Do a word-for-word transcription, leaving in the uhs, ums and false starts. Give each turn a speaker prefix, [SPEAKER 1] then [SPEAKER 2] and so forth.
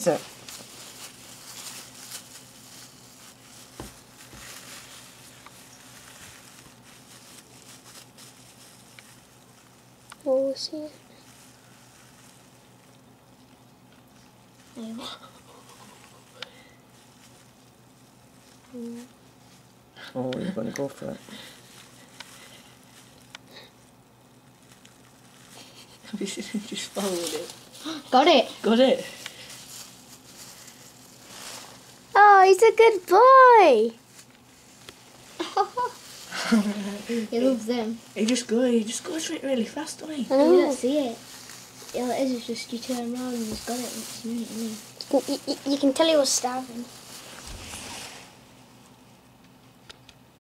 [SPEAKER 1] That's it.
[SPEAKER 2] Oh, see it.
[SPEAKER 1] Oh, you're going to go for it.
[SPEAKER 3] Just followed it.
[SPEAKER 2] Got it.
[SPEAKER 3] Got it.
[SPEAKER 2] Oh, he's a good boy. He loves them.
[SPEAKER 3] He just goes, he just goes for it really fast, doesn't he?
[SPEAKER 2] I know. You don't see it. All it is is just you turn around and he's got it. It's neat, isn't it? You, you, you can tell he was starving.